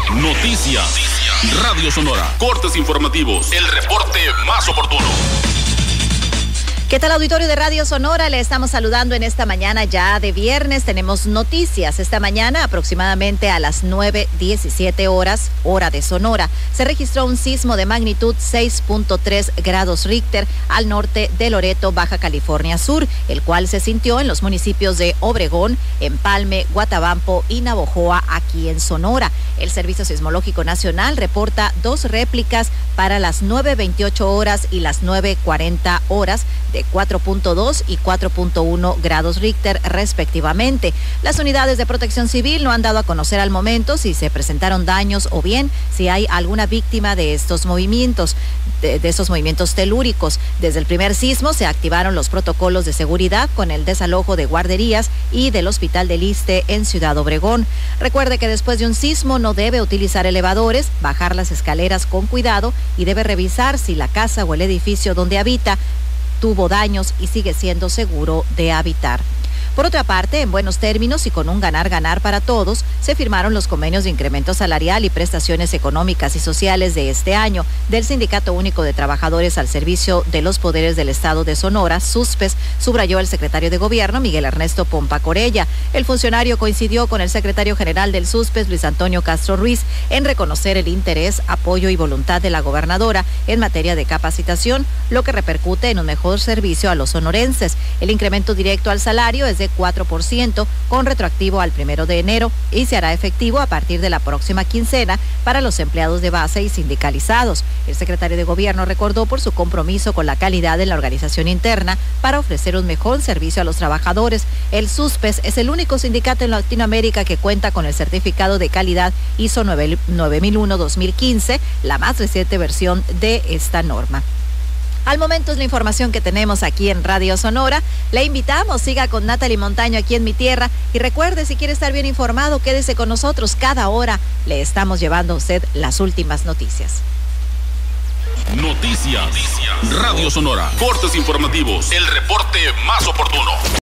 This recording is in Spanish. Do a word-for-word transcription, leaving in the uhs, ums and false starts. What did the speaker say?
Noticias. Radio Sonora. Cortes informativos. El reporte más oportuno. ¿Qué tal, auditorio de Radio Sonora? Le estamos saludando en esta mañana ya de viernes. Tenemos noticias. Esta mañana, aproximadamente a las nueve diecisiete horas, hora de Sonora, se registró un sismo de magnitud seis punto tres grados Richter al norte de Loreto, Baja California Sur, el cual se sintió en los municipios de Obregón, Empalme, Guatabampo y Navojoa, aquí en Sonora. El Servicio Sismológico Nacional reporta dos réplicas para las nueve veintiocho horas y las nueve cuarenta horas de cuatro punto dos y cuatro punto uno grados Richter respectivamente. Las unidades de protección civil no han dado a conocer al momento si se presentaron daños o bien si hay alguna víctima de estos movimientos, de, de estos movimientos telúricos. Desde el primer sismo se activaron los protocolos de seguridad con el desalojo de guarderías y del Hospital del Iste en Ciudad Obregón. Recuerde que después de un sismo no debe utilizar elevadores, bajar las escaleras con cuidado y debe revisar si la casa o el edificio donde habita tuvo daños y sigue siendo seguro de habitar. Por otra parte, en buenos términos y con un ganar-ganar para todos, se firmaron los convenios de incremento salarial y prestaciones económicas y sociales de este año del Sindicato Único de Trabajadores al Servicio de los Poderes del Estado de Sonora, SUSPES, subrayó el secretario de Gobierno, Miguel Ernesto Pompa Corella. El funcionario coincidió con el secretario general del SUSPES, Luis Antonio Castro Ruiz, en reconocer el interés, apoyo y voluntad de la gobernadora en materia de capacitación, lo que repercute en un mejor servicio a los sonorenses. El incremento directo al salario es de cuatro por ciento con retroactivo al primero de enero y se hará efectivo a partir de la próxima quincena para los empleados de base y sindicalizados. El secretario de Gobierno recordó por su compromiso con la calidad en la organización interna para ofrecer un mejor servicio a los trabajadores. El SUSPES es el único sindicato en Latinoamérica que cuenta con el certificado de calidad I S O nueve mil uno dos mil quince, la más reciente versión de esta norma. Al momento es la información que tenemos aquí en Radio Sonora. Le invitamos, siga con Natalie Montaño aquí en Mi Tierra y recuerde, si quiere estar bien informado, quédese con nosotros. Cada hora le estamos llevando a usted las últimas noticias. Noticias. Radio Sonora. Cortes informativos. El reporte más oportuno.